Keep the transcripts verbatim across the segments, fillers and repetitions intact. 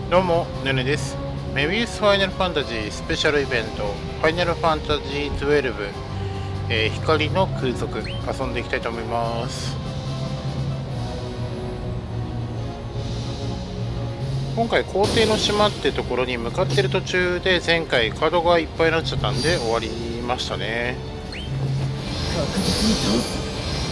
どうも、ねねです。メビウスファイナルファンタジースペシャルイベント、ファイナルファンタジーじゅうに、えー、光の空賊、遊んでいきたいと思います。今回、皇帝の島ってところに向かってる途中で、前回カードがいっぱいになっちゃったんで終わりましたね。 確実に倒す。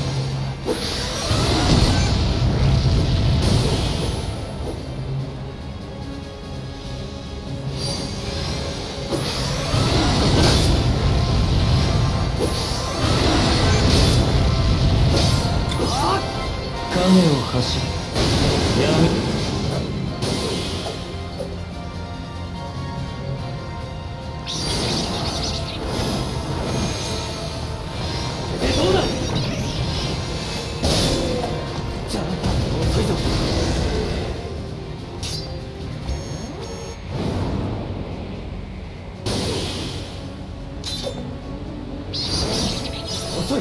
影を走る闇。どうだ。じゃあ遅いぞ。遅い。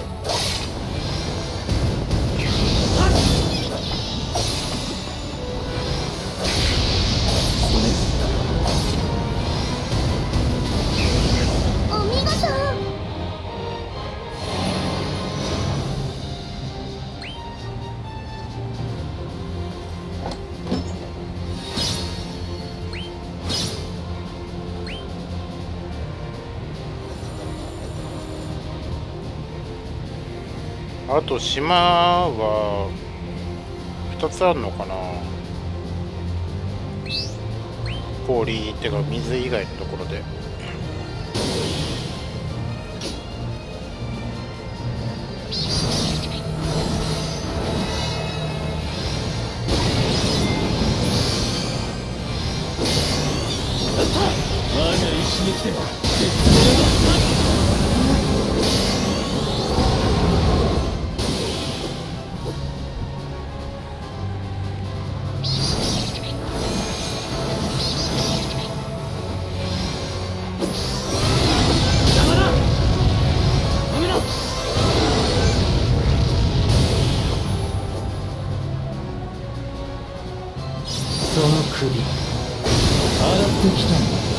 あと島はふたつあるのかな。氷ってか水以外のところで。 我が一撃でその首洗ってきたんだ。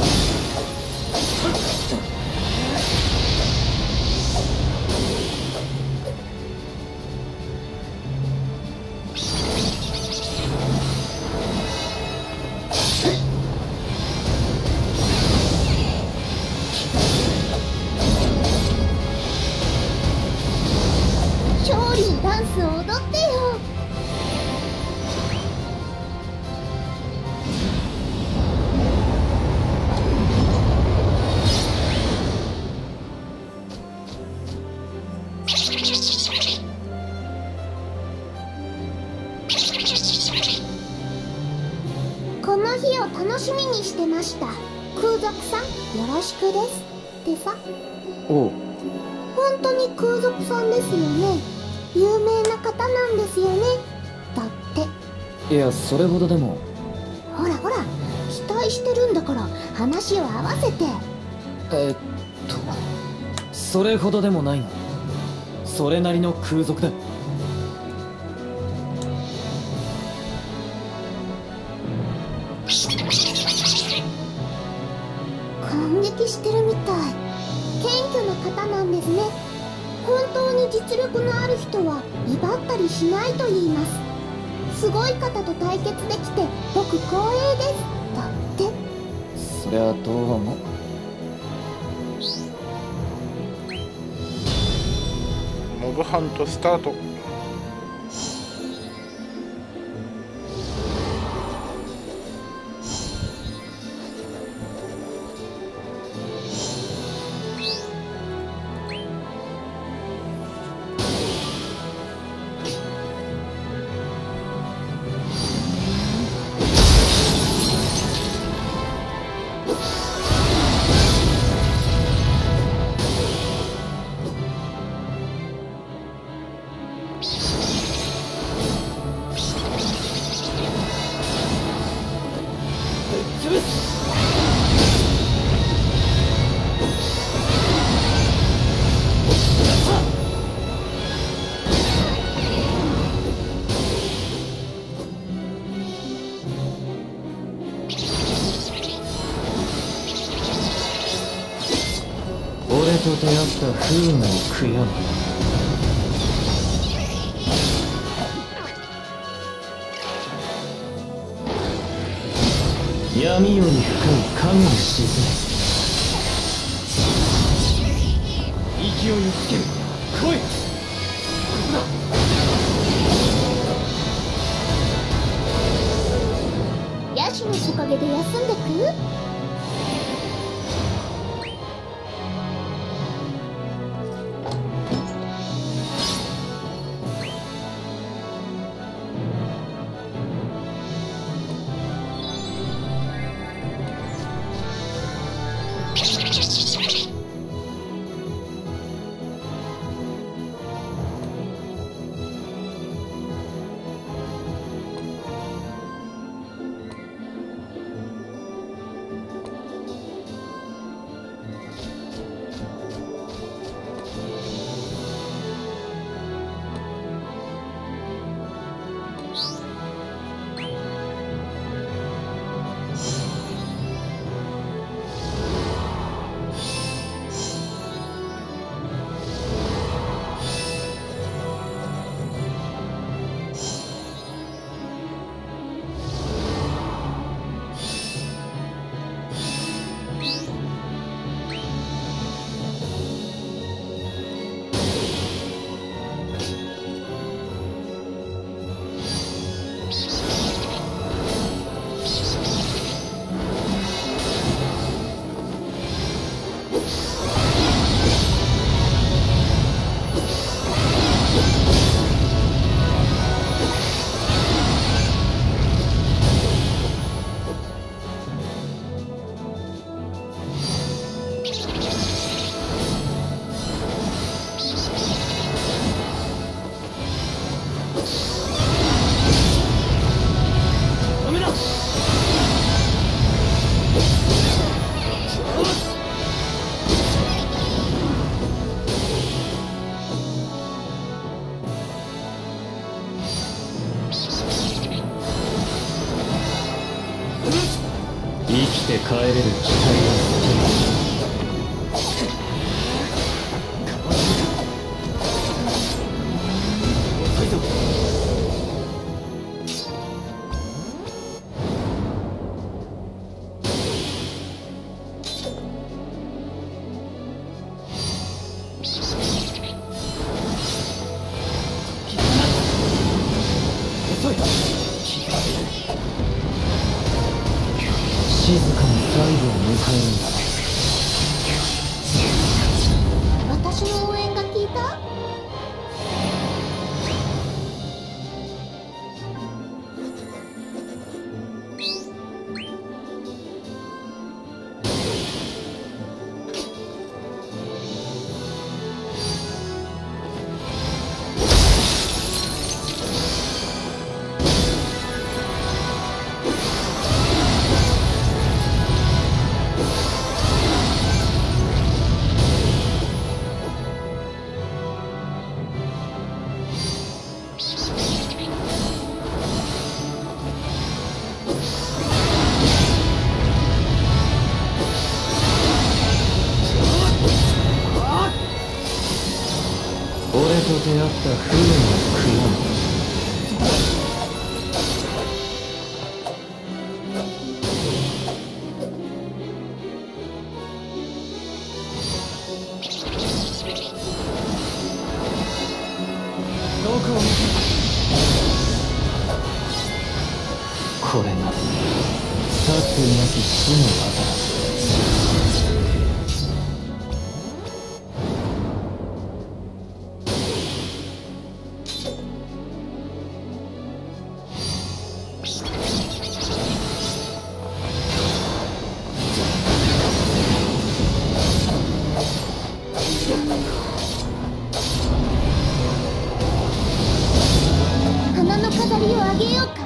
勝利のダンスを踊ってよ。この日を楽しみにしてました。空賊さんよろしくですってさ。 おう。 本当に空賊さんですよね。有名な方なんですよね。だって。 いや、それほどでも。 ほらほら、期待してるんだから話を合わせて。 えー、っとそれほどでもないが、それなりの空賊だ。 感激してるみたい。謙虚な方なんですね。本当に実力のある人は威張ったりしないと言います。すごい方と対決できて僕光栄です。だって。 そりゃどうも。 モブハントスタート。 と出会った不運を悔やむ。闇より深い影の沈め。勢いをつける。来い。 ヤシの木陰で休んでく？ 帰れる機体が静かに最後を迎えるんだ。 私の応援が効いた？ 俺と出会った不運を悔やむ。どこを見てこれが殺意なき死の技だ。 花の飾りをあげようか？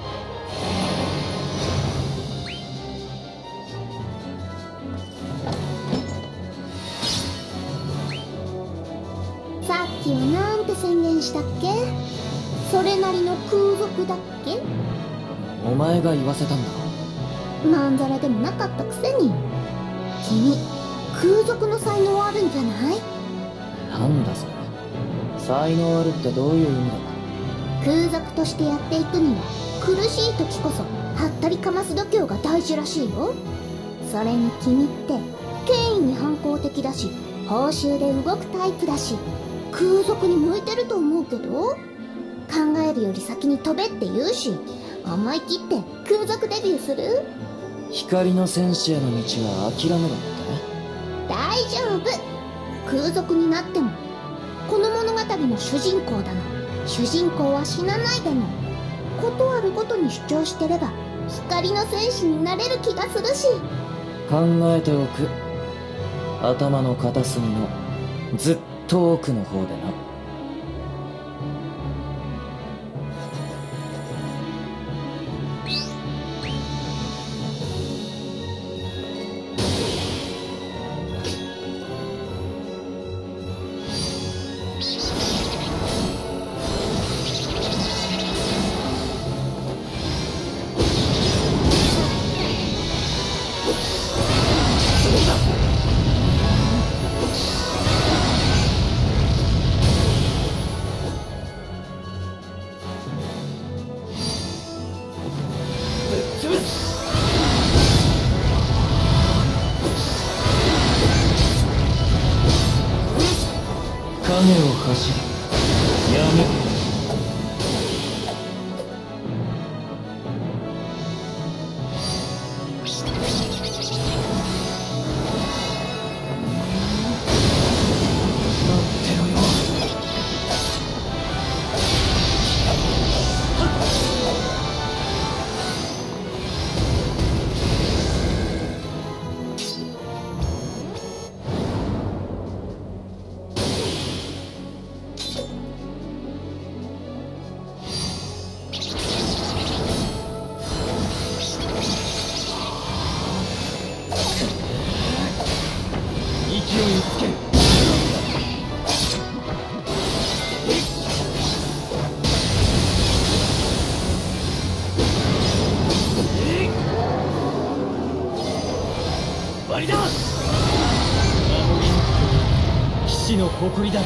さっきはなんて宣言したっけ？それなりの空賊だっけ？ お前が言わせたんだろ。 まんざらでもなかったくせに。君、 空賊の才能あるんじゃない？ なんだそれ。才能あるってどういう意味だ？ 空賊としてやっていくには苦しい時こそはったりかます度胸が大事らしいよ。それに君って権威に反抗的だし報酬で動くタイプだし、空賊に向いてると思うけど。考えるより先に飛べって言うし、思い切って空賊デビューする？ 光の戦士への道は諦めろって？ 大丈夫。空賊になってもこの物語の主人公だの主人公は死なないだの、ことあるごとに主張してれば光の戦士になれる気がするし。 考えておく。頭の片隅のずっと奥の方でな。影を走る。やめ。騎士の誇りだ。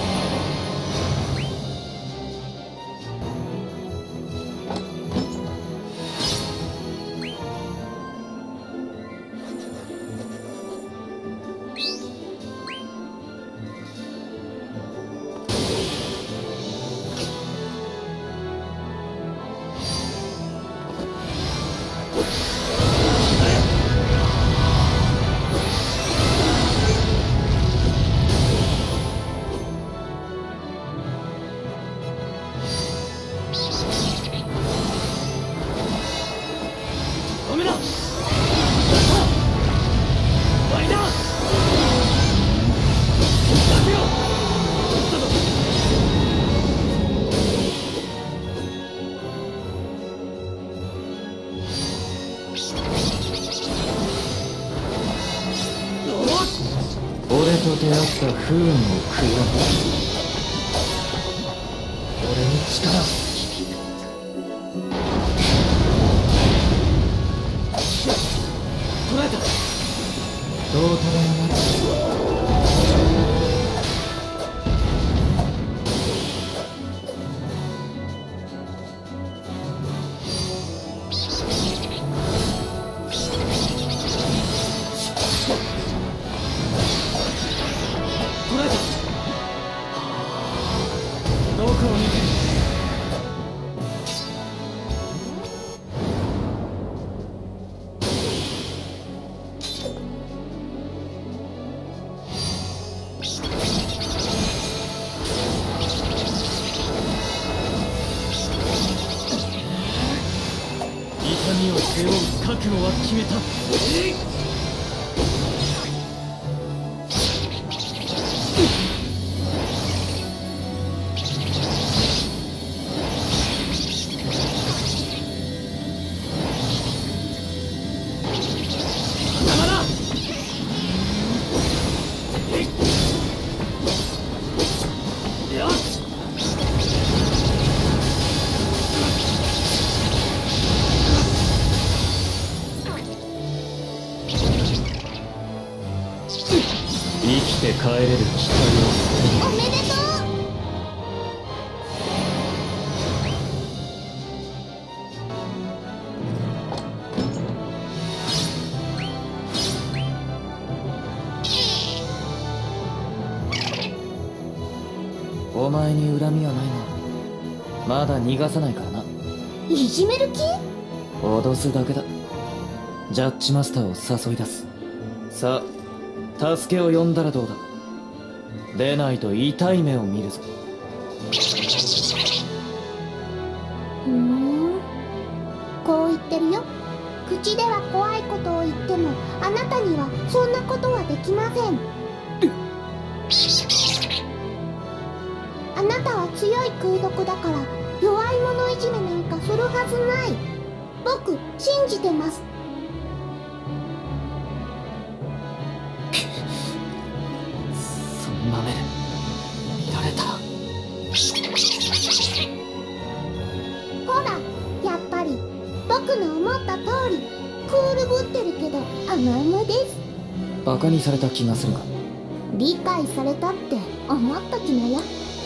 俺と出会った不運を悔やむ。俺に力を。捕らえた。どうとでもなる。痛みを背負う覚悟は決めた。 よし。 て帰れる機体を捨ておめでとう。 お前に恨みはないが、まだ逃がさないからな。 いじめる気？ 脅すだけだ。ジャッジマスターを誘い出す。さあ、助けを呼んだらどうだ。出ないと痛い目を見るぞ。 ふーん、こう言ってるよ。口では怖いことを言ってもあなたにはそんなことはできません。あなたは強い空賊だから弱い者いじめなんかするはずない。僕信じてます。 そんな目で見られたら。 ほら、やっぱり僕の思った通りクールぶってるけど甘々です。 バカにされた気がするが。 理解されたって思っときなよ。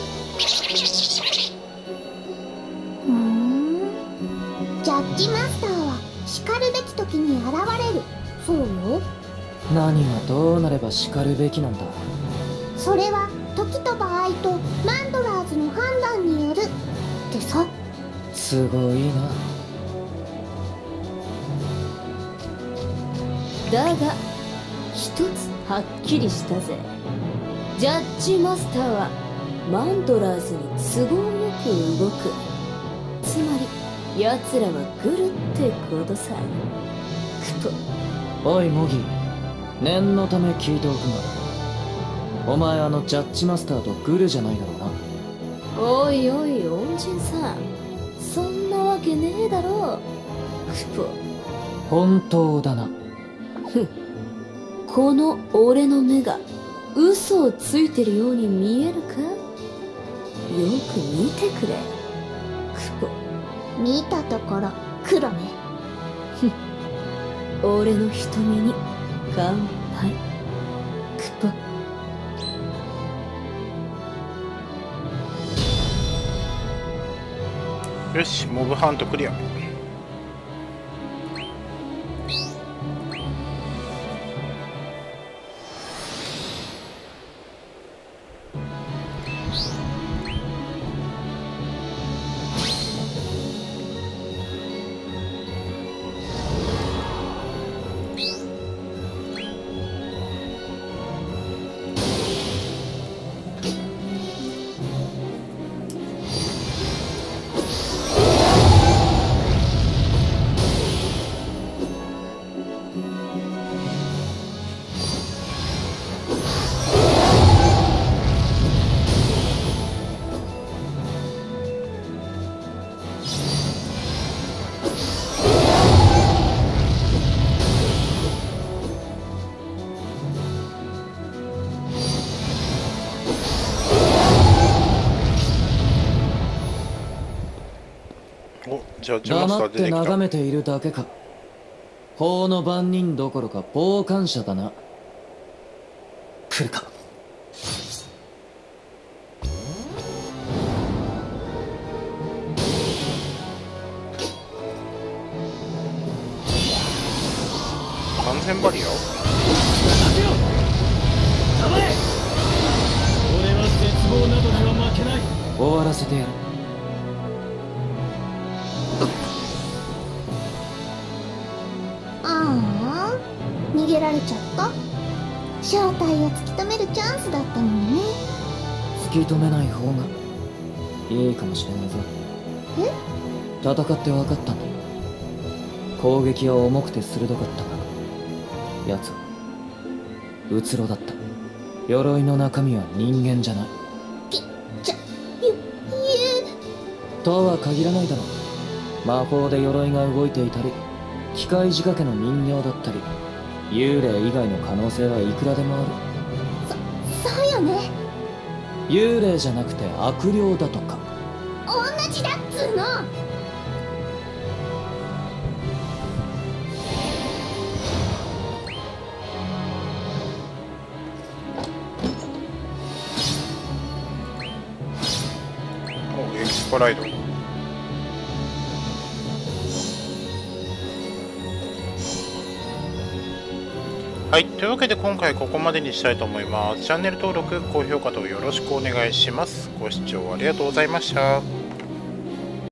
ふーん、ジャッジマスターは叱るべき時に現れる。そうよ。 何がどうなれば叱るべきなんだ。 それは時と場合とマンドラーズの判断によるってさ。 すごいな。 だが一つはっきりしたぜ。ジャッジマスターはマンドラーズに都合よく動く。つまり奴らはグルってことさ。くと。 おいモギー、念のため聞いておくが、お前あのジャッジマスターとグルじゃないだろうな。 おいおい恩人さん、そんなわけねえだろ。くと。 本当だな。 ふん、この俺の目が嘘をついてるように見えるか？よく見てくれ。クポ。 見たところ黒ね。 ふん、俺の瞳に乾杯。クポ。 よし、モブハントクリア。ジャッジマスタ黙ってー出てきた。 眺めているだけか。法の番人どころか傍観者だな。来るか。 完全バリア。 俺は絶望などには負けない。終わらせてやる。 ああ、逃げられちゃった。正体を突き止めるチャンスだったのにね。 突き止めない方がいいかもしれないぞ。 え？ 戦って分かったんだ。攻撃は重くて鋭かったが、奴はうつろだった。鎧の中身は人間じゃない。 き、ちゃ、ゆ、ゆとは限らないだろう。魔法で鎧が動いていたり、機械仕掛けの人形だったり、幽霊以外の可能性はいくらでもある。 そ、そうよね。 幽霊じゃなくて悪霊だとか。 同じだっつーの。 スパライド。はい、というわけで今回ここまでにしたいと思います。チャンネル登録、高評価とよろしくお願いします。ご視聴ありがとうございました。